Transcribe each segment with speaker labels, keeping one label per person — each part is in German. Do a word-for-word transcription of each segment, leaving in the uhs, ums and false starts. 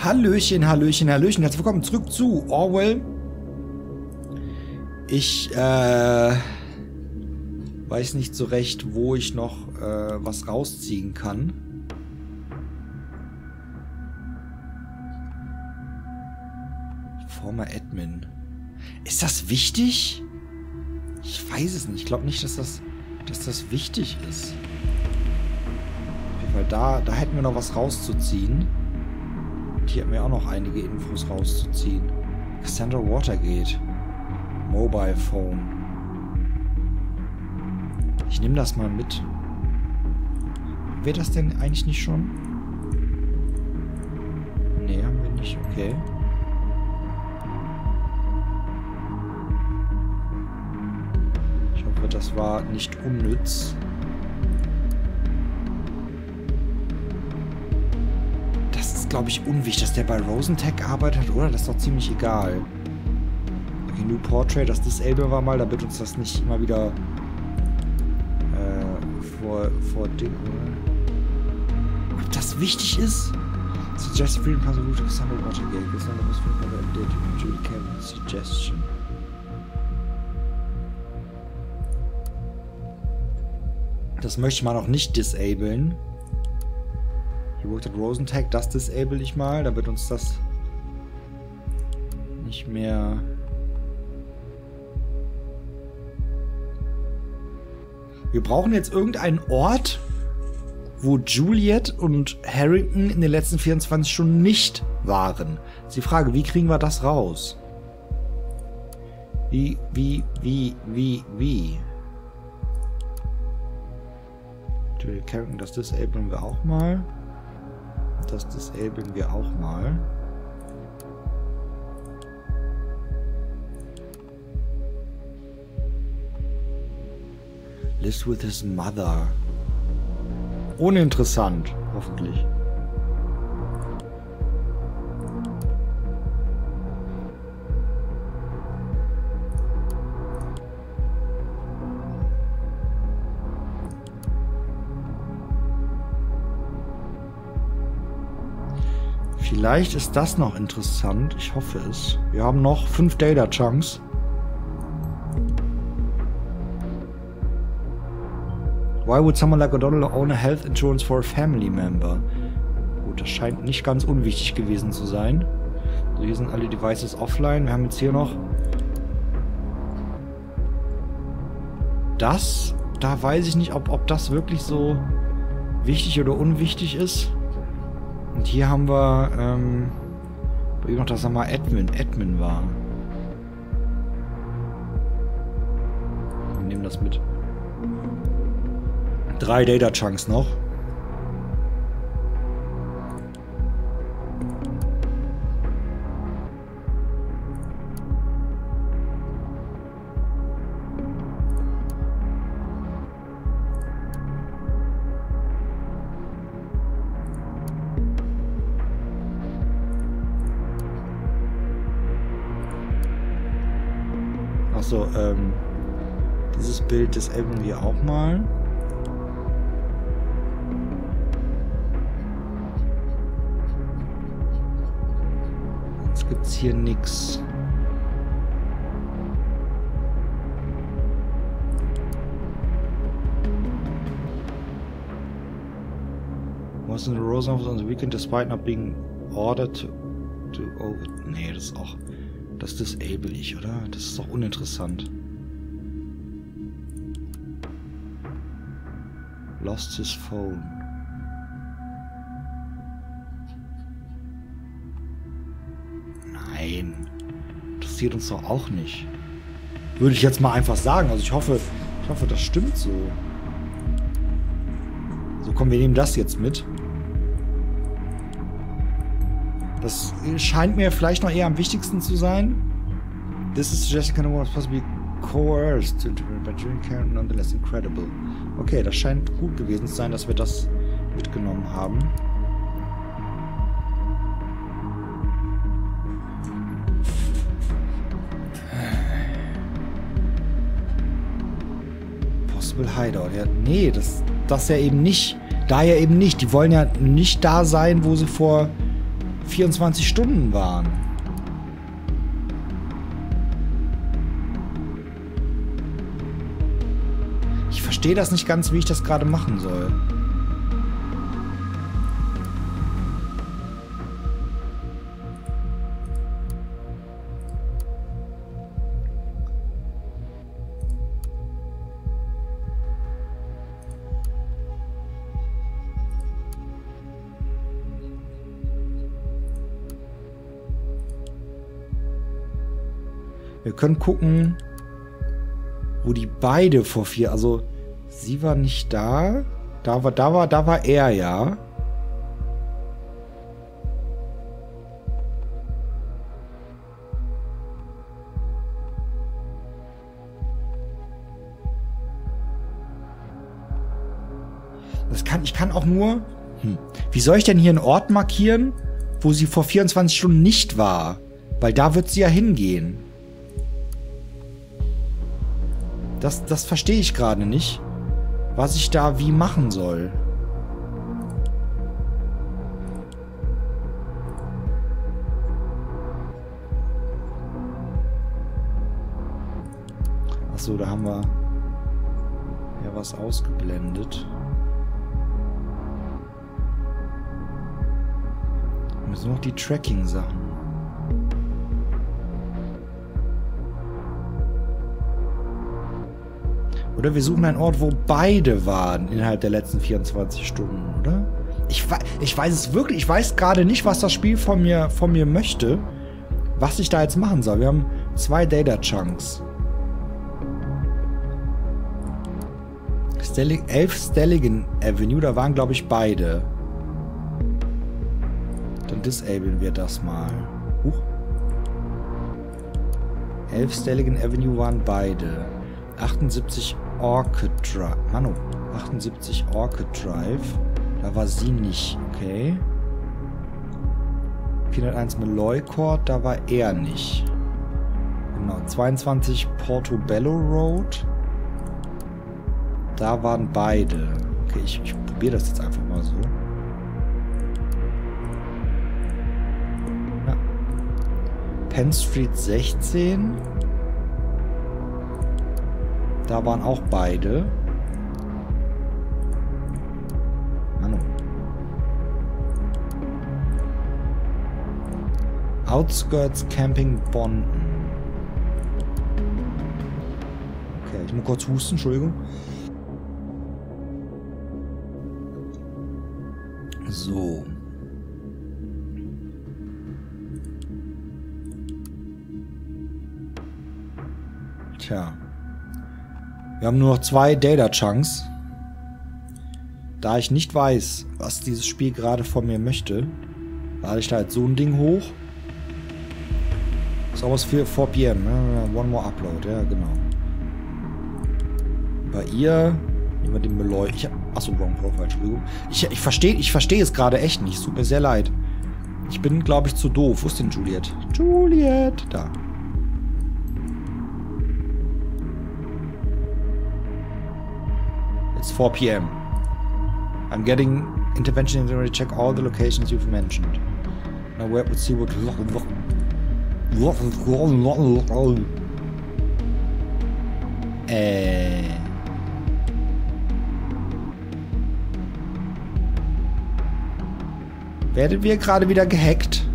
Speaker 1: Hallöchen, Hallöchen, Hallöchen. Herzlich willkommen zurück zu Orwell. Ich äh, weiß nicht so recht, wo ich noch äh, was rausziehen kann. Former Admin. Ist das wichtig? Ich weiß es nicht. Ich glaube nicht, dass das, dass das wichtig ist. Weil da, da hätten wir noch was rauszuziehen. Und hier hätten wir auch noch einige Infos rauszuziehen. Cassandra Watergate. Mobile Phone. Ich nehme das mal mit. Haben wir das denn eigentlich nicht schon? Nee, haben wir nicht. Okay. Ich hoffe, das war nicht unnütz. Glaube ich, unwichtig, dass der bei Rosentech arbeitet, oder? Das ist doch ziemlich egal. Okay, New Portrait, das Disable war mal, damit uns das nicht immer wieder äh, vor, vor Ding, oder? Ob das wichtig ist? Suggest freedom pass route to Cassandra Watergate. Cassandra was freedom pass update to Julie Cameron suggestion. Das möchte ich mal noch nicht disablen. He worked at Rosentech, das disable ich mal, damit uns das nicht mehr... Wir brauchen jetzt irgendeinen Ort, wo Juliet und Harrington in den letzten vierundzwanzig Stunden nicht waren. Das ist die Frage, wie kriegen wir das raus? Wie, wie, wie, wie, wie? Juliet Harrington, das disablen wir auch mal. Das disablen wir auch mal. Lives with his mother. Uninteressant, hoffentlich. Vielleicht ist das noch interessant. Ich hoffe es. Wir haben noch fünf Data Chunks. Why would someone like O'Donnell own a health insurance for a family member? Gut, das scheint nicht ganz unwichtig gewesen zu sein. So, hier sind alle Devices offline. Wir haben jetzt hier noch das. Da weiß ich nicht, ob, ob das wirklich so wichtig oder unwichtig ist. Und hier haben wir, ähm, noch, dass er mal Admin, Admin war. Wir nehmen das mit. Drei Data Chunks noch. Achso, ähm, dieses Bild disablen wir auch mal. Jetzt gibt's hier nix. Was in the Rose office on the weekend despite not being ordered to, to over. Nee, das ist auch. Das disable ich, oder? Das ist doch uninteressant. Lost his phone. Nein. Interessiert uns doch auch nicht. Würde ich jetzt mal einfach sagen. Also ich hoffe, ich hoffe, das stimmt so. So, komm, wir nehmen das jetzt mit. Das scheint mir vielleicht noch eher am wichtigsten zu sein. This is Jessica no was supposed to be coerced into but Julie Cameron nonetheless incredible. Okay, das scheint gut gewesen zu sein, dass wir das mitgenommen haben. Possible Hideout. Ja, nee, das, das ja eben nicht. Da ja eben nicht. Die wollen ja nicht da sein, wo sie vor vierundzwanzig Stunden waren. Ich verstehe das nicht ganz, wie ich das gerade machen soll. Wir können gucken, wo die beide vor vier, also sie war nicht da, da war, da war, da war er, ja. Das kann, ich kann auch nur, hm, wie soll ich denn hier einen Ort markieren, wo sie vor vierundzwanzig Stunden nicht war? Weil da wird sie ja hingehen. Das, das verstehe ich gerade nicht, was ich da wie machen soll. Achso, da haben wir ja was ausgeblendet. Wir müssen noch die Tracking-Sachen. Oder wir suchen einen Ort, wo beide waren innerhalb der letzten vierundzwanzig Stunden, oder? Ich, ich weiß es wirklich, ich weiß gerade nicht, was das Spiel von mir, von mir möchte, was ich da jetzt machen soll. Wir haben zwei Data Chunks. Stellig, elf Stelligan Avenue, da waren, glaube ich, beide. Dann disablen wir das mal. Huch. elf Stelligan Avenue waren beide. achtundsiebzig Orchid Drive. Mano, achtundsiebzig Orchid Drive. Da war sie nicht, okay. vierhunderteins Malloy Court, da war er nicht. Genau, zweiundzwanzig Portobello Road. Da waren beide. Okay, ich, ich probiere das jetzt einfach mal so. Ja. Penn Street sechzehn. Da waren auch beide. Manu. Outskirts Camping Bonn. Okay, ich muss kurz husten, Entschuldigung. So. Tja. Wir haben nur noch zwei Data Chunks. Da ich nicht weiß, was dieses Spiel gerade von mir möchte, lade ich da jetzt so ein Ding hoch. Ist almost vier p m One more upload, ja genau. Bei ihr nehmen wir den Malloy. Ich hab, achso, wrong profile, Entschuldigung. Ich, ich verstehe ich versteh es gerade echt nicht. Es tut mir sehr leid. Ich bin, glaube ich, zu doof. Wo ist denn Juliet? Juliet! Da. It's four p m I'm getting intervention to check all the locations you've mentioned. Now where would see what... Äh... Werden wir gerade wieder gehackt?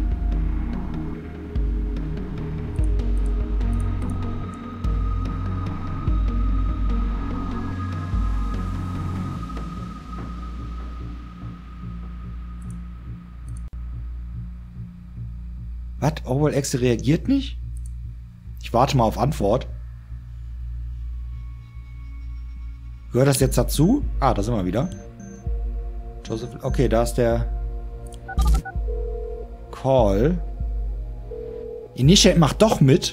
Speaker 1: Was? Orwell Exe reagiert nicht? Ich warte mal auf Antwort. Gehört das jetzt dazu? Ah, da sind wir wieder. Joseph, okay, da ist der Call. Initiate macht doch mit.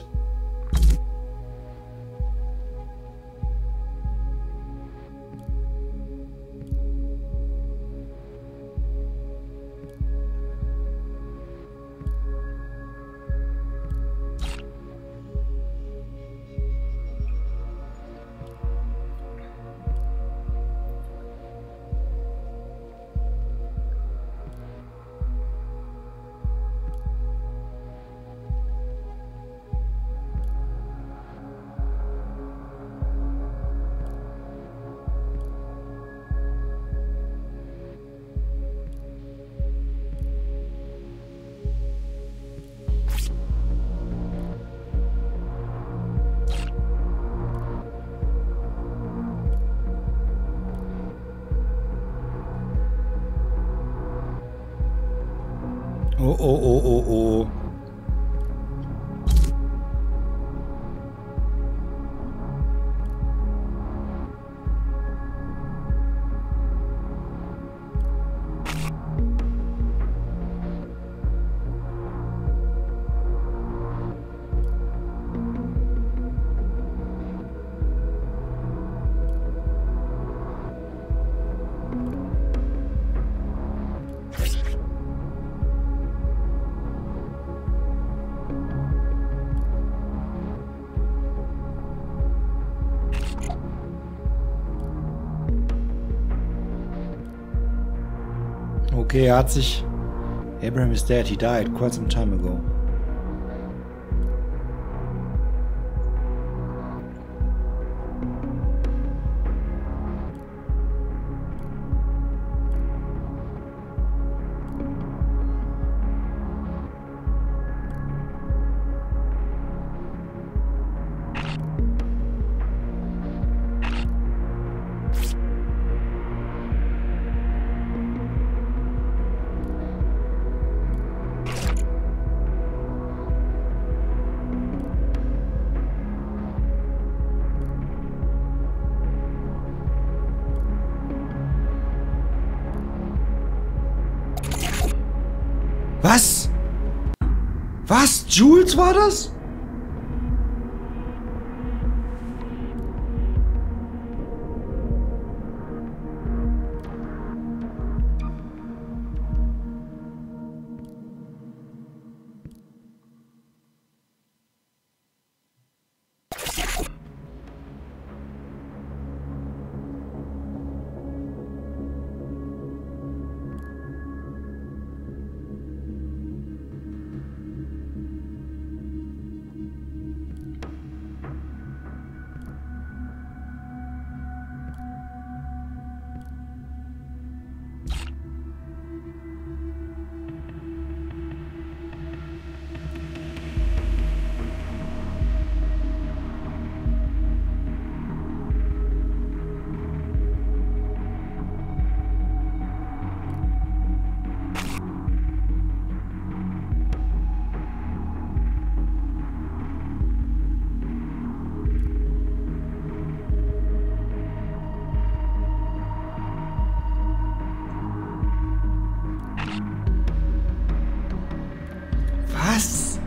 Speaker 1: oh, oh, oh, oh. Okay, er hat sich... Abraham is dead. He died quite some time ago. Was? Was? Jules war das? Was?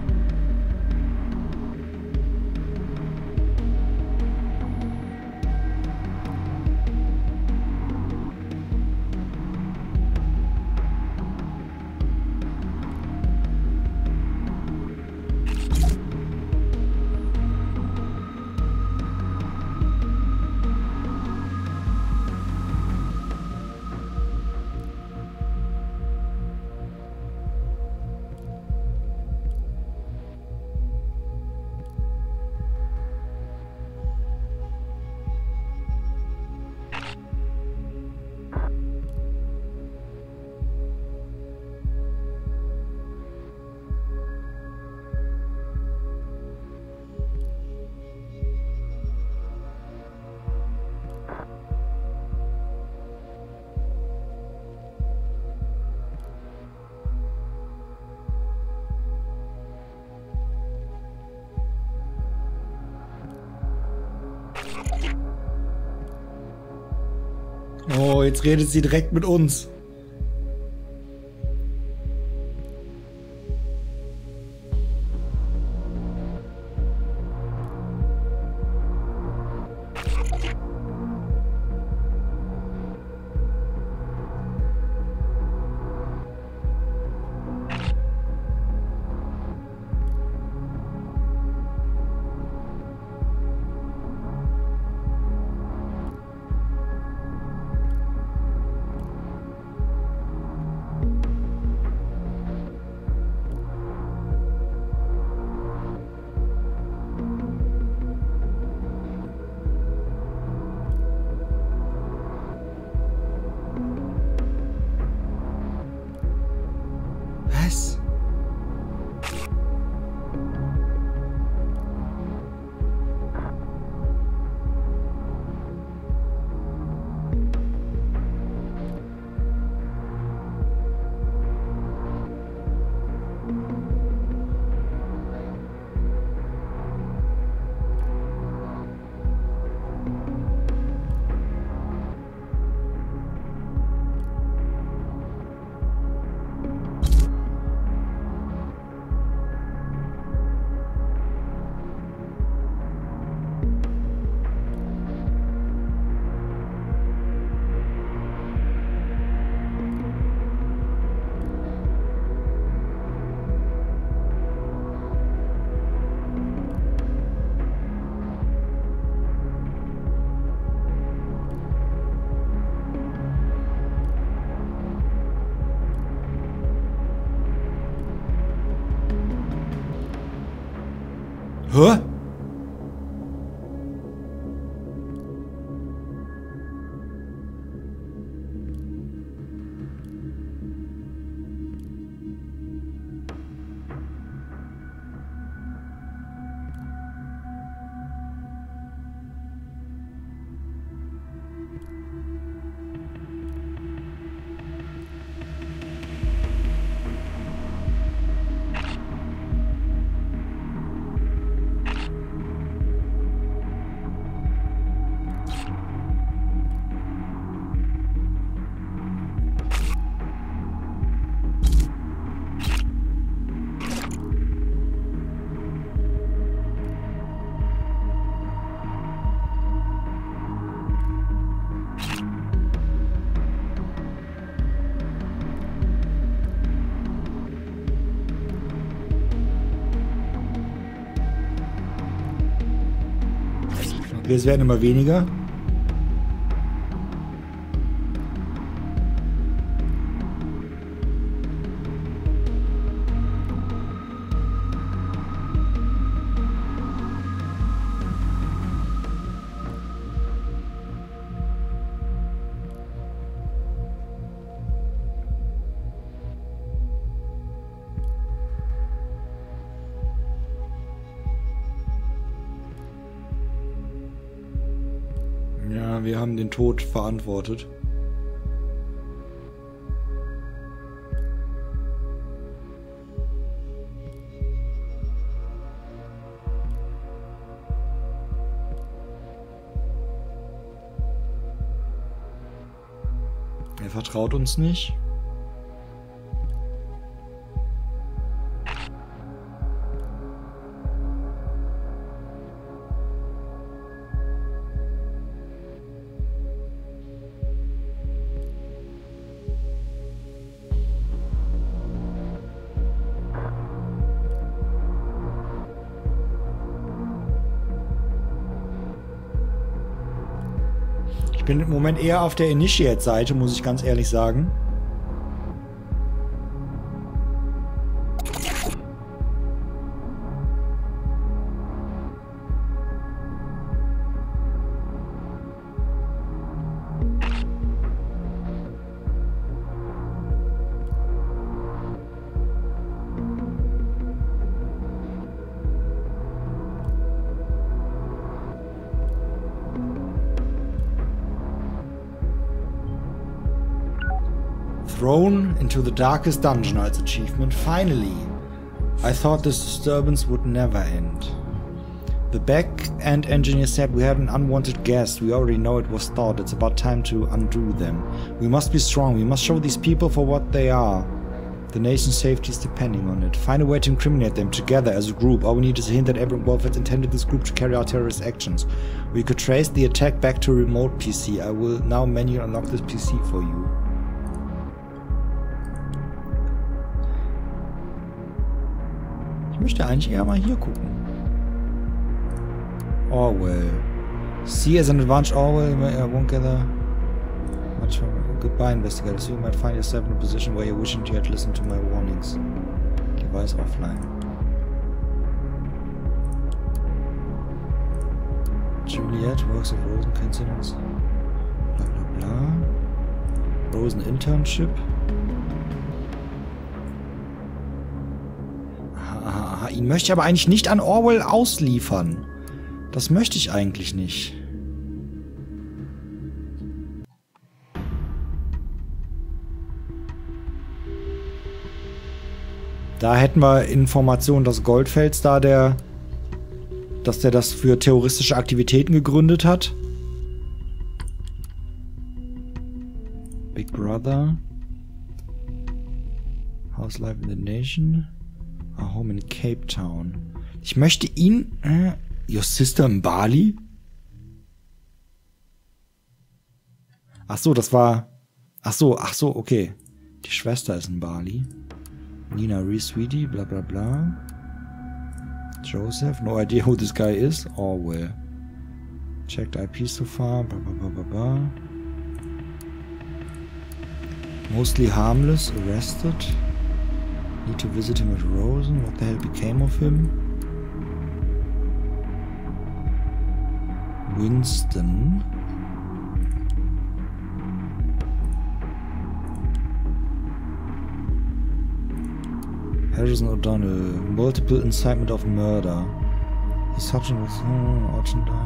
Speaker 1: Oh, jetzt redet sie direkt mit uns. Hä? Es werden immer weniger. Ja, wir haben den Tod verantwortet. Er vertraut uns nicht. Ich bin im Moment eher auf der Initiate-Seite, muss ich ganz ehrlich sagen. Thrown into the darkest dungeon als achievement. Finally, I thought this disturbance would never end. The back-end engineer said we had an unwanted guest. We already know it was thought. It's about time to undo them. We must be strong. We must show these people for what they are. The nation's safety is depending on it. Find a way to incriminate them together as a group. All we need is a hint that Edward Wolf has intended this group to carry out terrorist actions. We could trace the attack back to a remote P C. I will now manually unlock this P C for you. Ich möchte eigentlich eher mal hier gucken. Orwell. See as an advantage Orwell, I won't gather much from goodbye investigators. You might find yourself in a position where you're wishing you had listened to my warnings. Device offline. Juliet, works of Rosen, coincidence. Bla bla bla. Rosen Internship. Aha, ihn möchte ich aber eigentlich nicht an Orwell ausliefern. Das möchte ich eigentlich nicht. Da hätten wir Informationen, dass Goldfels da der, dass der das für terroristische Aktivitäten gegründet hat. Big Brother. House Life in the Nation. A Home in Cape Town. Ich möchte ihn... Äh, Your Sister in Bali? Ach so, das war... Ach so, ach so, okay. Die Schwester ist in Bali. Nina Rees-Sweetie, bla bla bla. Joseph, no idea who this guy is. Orwell. Checked I P so far, bla bla bla bla bla. Mostly harmless, arrested. Need to visit him at Rosen. What the hell became of him? Winston. Harrison O'Donnell. Multiple incitement of murder. He's such a... Orton da.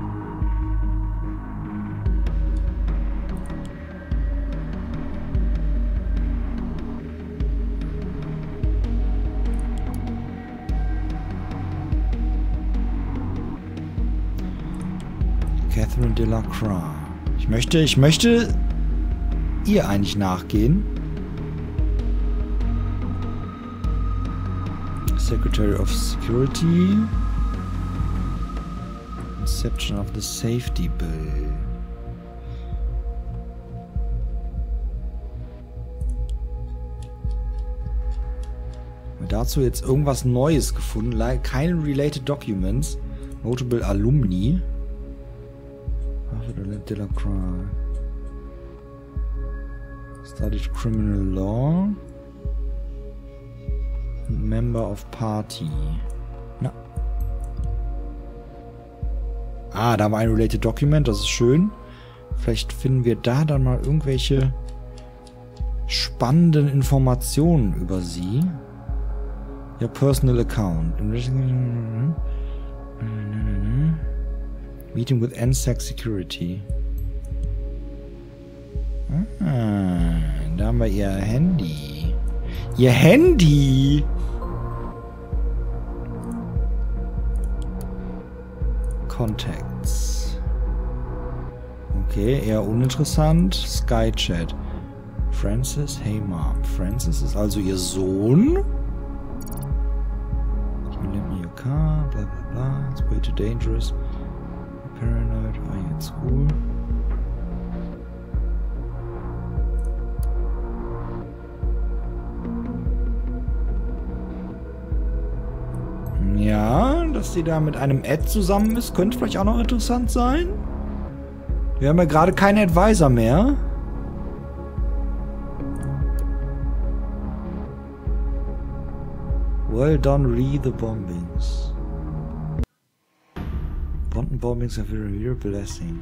Speaker 1: Catherine Delacroix. Ich möchte, ich möchte ihr eigentlich nachgehen. Secretary of Security. Inception of the Safety Bill. Haben wir dazu jetzt irgendwas Neues gefunden? Keine related documents. Notable Alumni. Delacroix. Studied criminal law. Member of party. Na. Ah, da war ein related document, das ist schön. Vielleicht finden wir da dann mal irgendwelche spannenden Informationen über sie. Ihr personal account. Meeting with N SAC Security. Ah, da haben wir ihr Handy. Ihr Handy! Contacts. Okay, eher uninteressant. Skychat. Francis, hey Mom. Francis ist also ihr Sohn. Can lend me your car, bla bla bla. It's way too dangerous. Paranoid, are you at school? Ja, dass sie da mit einem Ed zusammen ist, könnte vielleicht auch noch interessant sein. Wir haben ja gerade keinen Advisor mehr. Well done, re the bombings. Bonton bombings are a real blessing.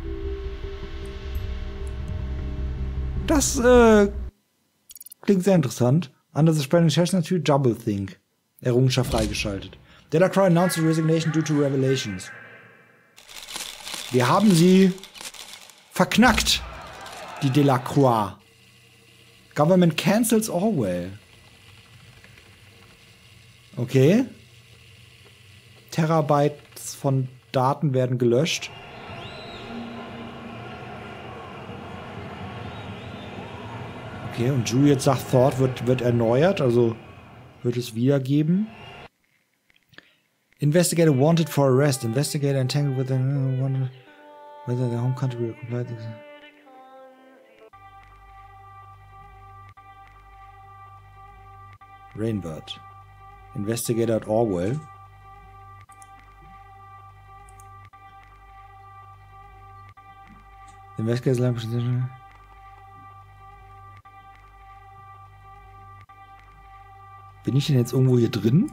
Speaker 1: Das äh, klingt sehr interessant. Under the Spanish Chestnut Tree, Double Think. Errungenschaft freigeschaltet. Delacroix announced resignation due to revelations. Wir haben sie verknackt. Die Delacroix. Government cancels Orwell. Okay. Terabytes von Daten werden gelöscht. Okay, und Juliet sagt, Thought wird, wird erneuert, also wird es wiedergeben. Investigator wanted for arrest. Investigator entangled with the uh, wanted whether the home country will comply. Rainbird. Investigator at Orwell. Investigator's line position. Bin ich denn jetzt irgendwo hier drin?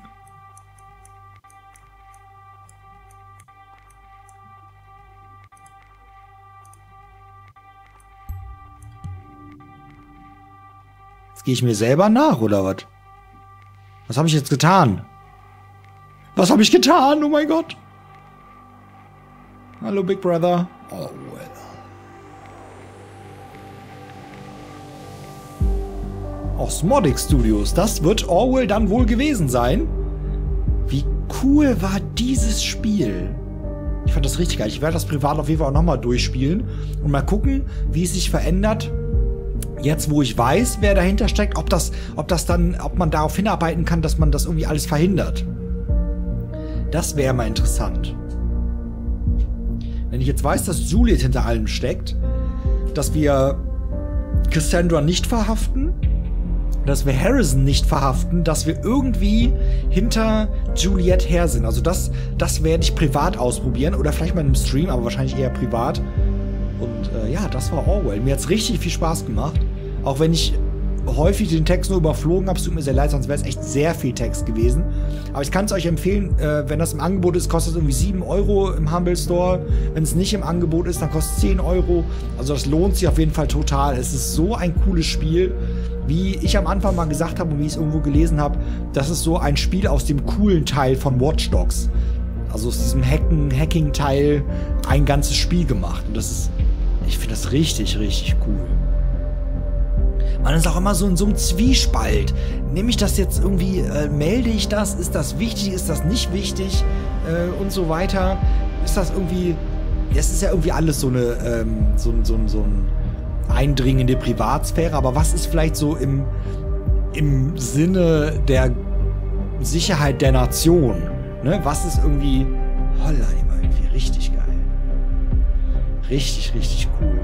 Speaker 1: Jetzt gehe ich mir selber nach, oder was? Was habe ich jetzt getan? Was habe ich getan? Oh mein Gott. Hallo, Big Brother. Oh, well. Osmotic Studios. Das wird Orwell dann wohl gewesen sein. Wie cool war dieses Spiel? Ich fand das richtig geil. Ich werde das privat auf jeden Fall auch nochmal durchspielen und mal gucken, wie es sich verändert. Jetzt, wo ich weiß, wer dahinter steckt, ob das, ob das dann, ob man darauf hinarbeiten kann, dass man das irgendwie alles verhindert. Das wäre mal interessant. Wenn ich jetzt weiß, dass Juliet hinter allem steckt, dass wir Cassandra nicht verhaften, dass wir Harrison nicht verhaften, dass wir irgendwie hinter Juliet her sind. Also das, das werde ich privat ausprobieren oder vielleicht mal in einem Stream, aber wahrscheinlich eher privat. Und äh, ja, das war Orwell. Mir hat es richtig viel Spaß gemacht. Auch wenn ich häufig den Text nur überflogen habe. Es tut mir sehr leid, sonst wäre es echt sehr viel Text gewesen. Aber ich kann es euch empfehlen, äh, wenn das im Angebot ist, kostet es irgendwie sieben Euro im Humble Store. Wenn es nicht im Angebot ist, dann kostet es zehn Euro. Also das lohnt sich auf jeden Fall total. Es ist so ein cooles Spiel. Wie ich am Anfang mal gesagt habe und wie ich es irgendwo gelesen habe, das ist so ein Spiel aus dem coolen Teil von Watch Dogs. Also aus diesem Hacken, Hacking-Teil ein ganzes Spiel gemacht. Und das ist, ich finde das richtig, richtig cool. Man ist auch immer so in so einem Zwiespalt. Nehme ich das jetzt irgendwie, äh, melde ich das? Ist das wichtig? Ist das nicht wichtig? Äh, und so weiter. Ist das irgendwie, es ist ja irgendwie alles so eine, ähm, so, so, so ein Eindringen in die Privatsphäre, aber was ist vielleicht so im, im Sinne der Sicherheit der Nation? Ne? Was ist irgendwie, holla, immer irgendwie richtig geil. Richtig, richtig cool.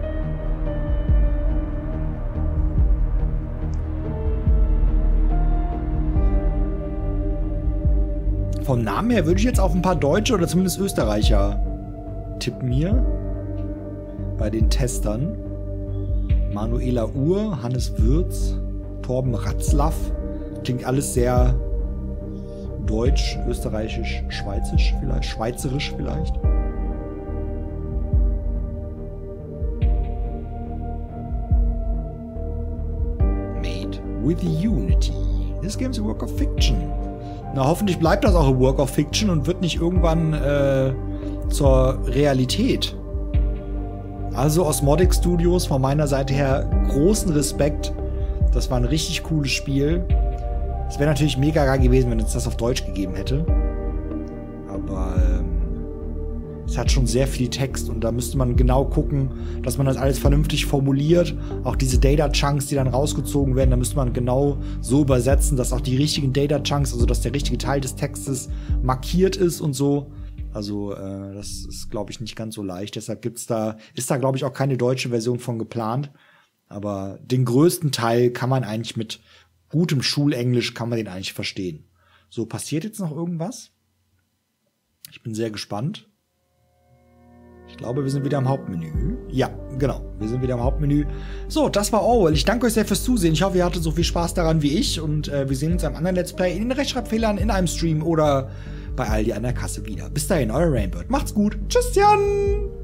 Speaker 1: Vom Namen her würde ich jetzt auf ein paar Deutsche oder zumindest Österreicher tippen hier. Bei den Testern. Manuela Uhr, Hannes Würz, Torben Ratzlaff. Klingt alles sehr deutsch, österreichisch, schweizisch vielleicht, schweizerisch vielleicht. Made with Unity. This game is a work of fiction. Na, hoffentlich bleibt das auch ein Work of Fiction und wird nicht irgendwann äh, zur Realität. Also Osmotic Studios von meiner Seite her großen Respekt. Das war ein richtig cooles Spiel. Es wäre natürlich mega geil gewesen, wenn es das auf Deutsch gegeben hätte. Aber ähm, es hat schon sehr viel Text und da müsste man genau gucken, dass man das alles vernünftig formuliert. Auch diese Data-Chunks, die dann rausgezogen werden, da müsste man genau so übersetzen, dass auch die richtigen Data-Chunks, also dass der richtige Teil des Textes markiert ist und so. Also äh, das ist, glaube ich, nicht ganz so leicht. Deshalb gibt's da, ist da, glaube ich, auch keine deutsche Version von geplant. Aber den größten Teil kann man eigentlich mit gutem Schulenglisch, kann man den eigentlich verstehen. So, passiert jetzt noch irgendwas? Ich bin sehr gespannt. Ich glaube, wir sind wieder im Hauptmenü. Ja, genau. Wir sind wieder im Hauptmenü. So, das war Orwell. Ich danke euch sehr fürs Zusehen. Ich hoffe, ihr hattet so viel Spaß daran wie ich. Und äh, wir sehen uns am anderen Let's Play in den Rechtschreibfehlern, in einem Stream oder bei Aldi an der Kasse wieder. Bis dahin, euer Rainbird. Macht's gut. Tschüss, Jan!